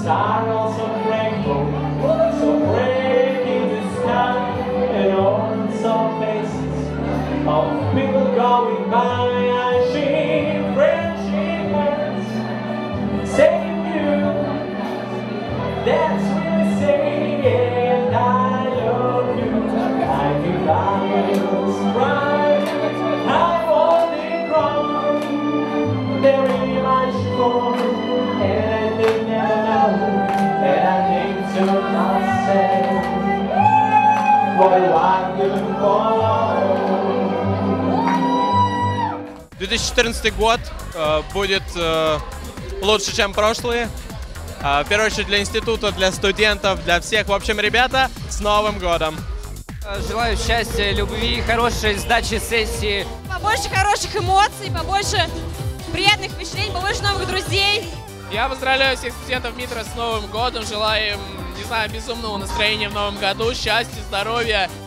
Stars of rainbow, so break in the sky, and on some faces of people going by, I see friendship words, save you, that's what I say, and I love you, I think I will cry, I want it wrong, very much more, and I think never know, and I think to myself, boy, what you want. 2014 год будет лучше, чем прошлые. В первую очередь для института, для студентов, для всех. В общем, ребята, с Новым годом! Желаю счастья, любви, хорошей сдачи сессии. Побольше хороших эмоций, побольше приятных впечатлений, побольше новых друзей. Я поздравляю всех студентов МИТРа с Новым годом. Желаю им, не знаю, безумного настроения в новом году, счастья, здоровья